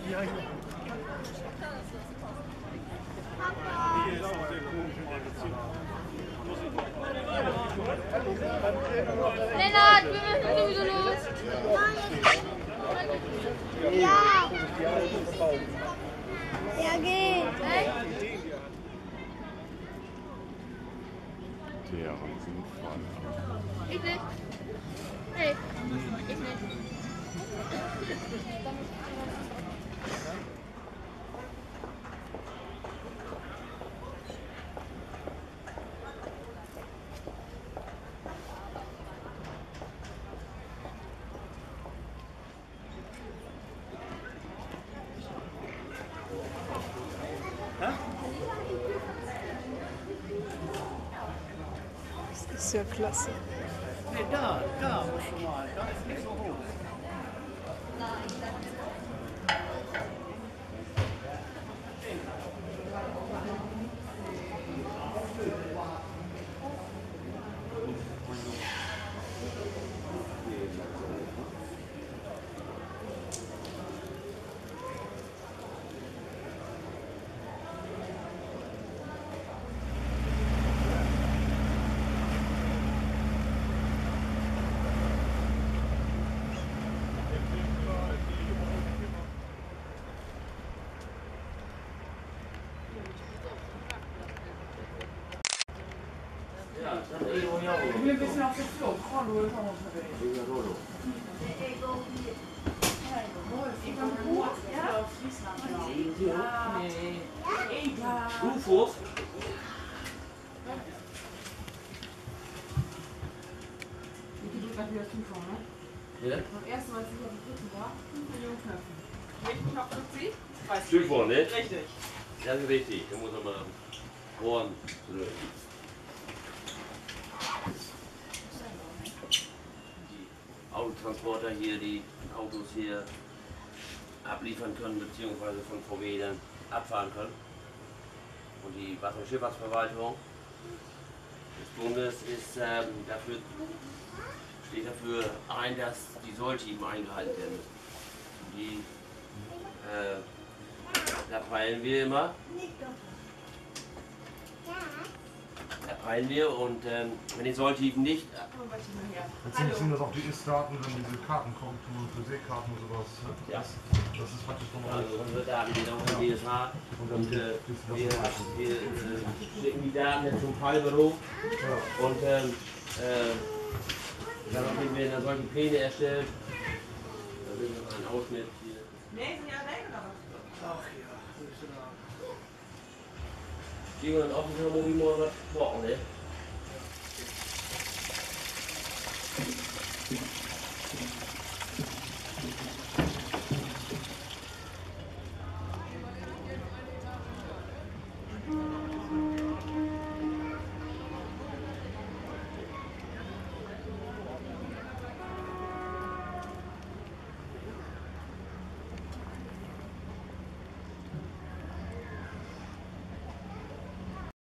Lennart, wir müssen sowieso los. Ja. Ja, geht. Der Unfall. Ich nicht. Nee. Ich nicht. Das ist ja klasse. Nee, da schon mal. Da ist nicht so hoch. Vi vill se också flott, kolla hur han har Rufus? Vilket du kan göra storformen. Ja. Det erste Mal, als ich auf den Rücken war, 5 Millionen Knöpfe. Welchen Knopf drückt sie? Stück ne? Richtig. Das ist richtig. Da muss man mal Ohren drücken. Die Autotransporter hier, die Autos hier abliefern können, beziehungsweise von VW dann abfahren können. Und die Wasser- und Schifffahrtsverwaltung des Bundes ist, steht dafür ein, dass die Solltiefen eingehalten werden müssen. Da peilen wir immer. Da peilen wir und wenn die Solltiefen nicht. Letztendlich sind das auch die Ist-Daten, wenn diese Karten kommen, für Seekarten und sowas. Ja. Das ist praktisch von euch. Also unsere Daten gehen auch in BSH und wir schicken die Daten jetzt zum Fallbüro und daraufhin werden dann solche Pläne erstellt. Da ist noch ein Ausschnitt hier. Nee, sind ja alleine oder was? Ach ja, Gehen wir dann auf den Thermomix mal was kochen, ne?